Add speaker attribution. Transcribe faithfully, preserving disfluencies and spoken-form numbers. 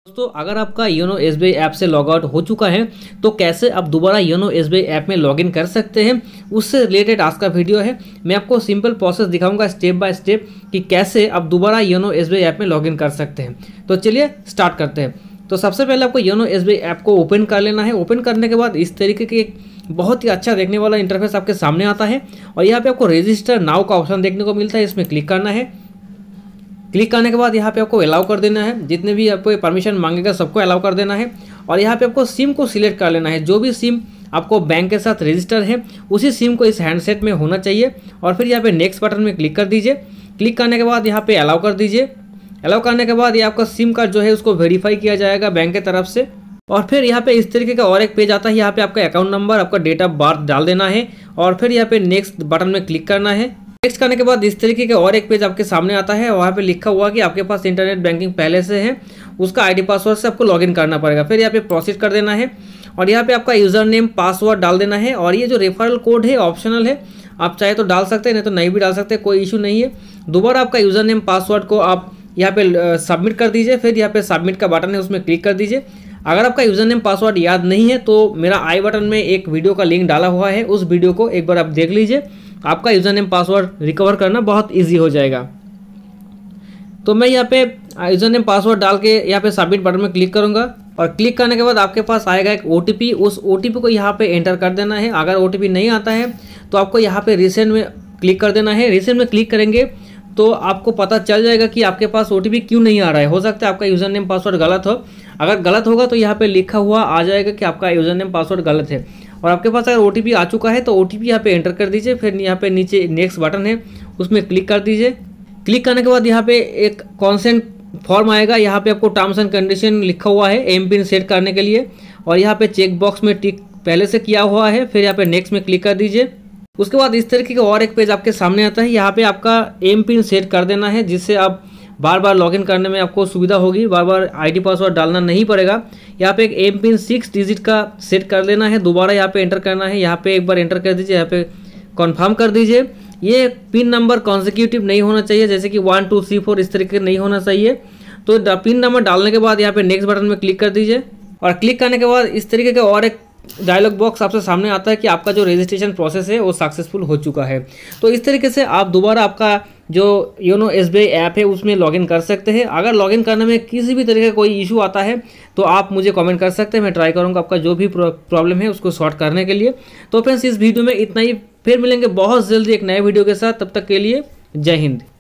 Speaker 1: दोस्तों अगर आपका YONO S B I app से लॉग आउट हो चुका है तो कैसे आप दोबारा YONO S B I app में लॉगिन कर सकते हैं, उससे रिलेटेड आज का वीडियो है। मैं आपको सिंपल प्रोसेस दिखाऊंगा स्टेप बाय स्टेप कि कैसे आप दोबारा YONO S B I app में लॉगिन कर सकते हैं। तो चलिए स्टार्ट करते हैं। तो सबसे पहले आपको YONO S B I app को ओपन कर लेना है। ओपन करने के बाद इस तरीके के एक बहुत ही अच्छा देखने वाला इंटरफेस आपके सामने आता है और यहाँ पे आपको रजिस्टर नाउ का ऑप्शन देखने को मिलता है, इसमें क्लिक करना है। क्लिक करने के बाद यहाँ पे आपको अलाउ कर देना है, जितने भी आपको परमिशन मांगेगा सबको अलाउ कर देना है। और यहाँ पे आपको सिम को सिलेक्ट कर लेना है, जो भी सिम आपको बैंक के साथ रजिस्टर है उसी सिम को इस हैंडसेट में होना चाहिए। और फिर यहाँ पे नेक्स्ट बटन में क्लिक कर दीजिए। क्लिक करने के बाद यहाँ पे अलाउ कर दीजिए। अलाउ करने के बाद ये आपका सिम कार्ड जो है उसको वेरीफाई किया जाएगा बैंक की तरफ से। और फिर यहाँ पे इस तरीके का और एक पेज आता है, यहाँ पे आपका अकाउंट नंबर, आपका डेट ऑफ बर्थ डाल देना है और फिर यहाँ पे नेक्स्ट बटन में क्लिक करना है। नेक्स्ट करने के बाद इस तरीके का और एक पेज आपके सामने आता है, वहाँ पे लिखा हुआ कि आपके पास इंटरनेट बैंकिंग पहले से है, उसका आईडी पासवर्ड से आपको लॉगिन करना पड़ेगा। फिर यहाँ पे प्रोसीड कर देना है और यहाँ पे आपका यूज़र नेम पासवर्ड डाल देना है। और ये जो रेफरल कोड है ऑप्शनल है, आप चाहे तो डाल सकते हैं, नहीं तो नहीं भी डाल सकते, कोई इशू नहीं है। दोबारा आपका यूज़र नेम पासवर्ड को आप यहाँ पे सबमिट कर दीजिए। फिर यहाँ पे सबमिट का बटन है, उसमें क्लिक कर दीजिए। अगर आपका यूज़र नेम पासवर्ड याद नहीं है तो मेरा आई बटन में एक वीडियो का लिंक डाला हुआ है, उस वीडियो को एक बार आप देख लीजिए, आपका यूज़र नेम पासवर्ड रिकवर करना बहुत इजी हो जाएगा। तो मैं यहाँ पे यूज़र नेम पासवर्ड डाल के यहाँ पे सबमिट बटन में क्लिक करूँगा और क्लिक करने के बाद आपके पास आएगा एक ओ टी पी। उस ओ टी पी को यहाँ पे एंटर कर देना है। अगर ओ टी पी नहीं आता है तो आपको यहाँ पे रिसेंट में क्लिक कर देना है। रिसेंट में क्लिक करेंगे तो आपको पता चल जाएगा कि आपके पास ओ टी पी क्यों नहीं आ रहा है। हो सकता है आपका यूज़र नेम पासवर्ड गलत हो। अगर गलत होगा तो यहाँ पे लिखा हुआ आ जाएगा कि आपका यूज़र नेम पासवर्ड गलत है। और आपके पास अगर ओ टी पी आ चुका है तो ओ टी पी यहाँ पे एंटर कर दीजिए। फिर यहाँ पे नीचे नेक्स्ट बटन है, उसमें क्लिक कर दीजिए। क्लिक करने के बाद यहाँ पे एक कॉन्सेंट फॉर्म आएगा, यहाँ पे आपको टर्म्स एंड कंडीशन लिखा हुआ है एम पिन सेट करने के लिए और यहाँ पे चेक बॉक्स में टिक पहले से किया हुआ है। फिर यहाँ पे नेक्स्ट में क्लिक कर दीजिए। उसके बाद इस तरीके का और एक पेज आपके सामने आता है, यहाँ पे आपका एम पिन सेट कर देना है, जिससे आप बार बार लॉगिन करने में आपको सुविधा होगी, बार बार आईडी पासवर्ड डालना नहीं पड़ेगा। यहाँ पे एक एम पिन सिक्स डिजिट का सेट कर लेना है, दोबारा यहाँ पे एंटर करना है। यहाँ पे एक बार एंटर कर दीजिए, यहाँ पे कंफर्म कर दीजिए। ये पिन नंबर कॉन्सिक्यूटिव नहीं होना चाहिए, जैसे कि वन टू थ्री फोर इस तरीके नहीं होना चाहिए। तो पिन नंबर डालने के बाद यहाँ पे नेक्स्ट बटन में क्लिक कर दीजिए और क्लिक करने के बाद इस तरीके का और एक डायलॉग बॉक्स आपसे सामने आता है कि आपका जो रजिस्ट्रेशन प्रोसेस है वो सक्सेसफुल हो चुका है। तो इस तरीके से आप दोबारा आपका जो YONO S B I app है उसमें लॉगिन कर सकते हैं। अगर लॉगिन करने में किसी भी तरीके का कोई इशू आता है तो आप मुझे कमेंट कर सकते हैं, मैं ट्राई करूँगा आपका जो भी प्रॉब्लम है उसको सॉर्ट करने के लिए। तो फ्रेंड्स इस वीडियो में इतना ही, फिर मिलेंगे बहुत जल्दी एक नए वीडियो के साथ, तब तक के लिए जय हिंद।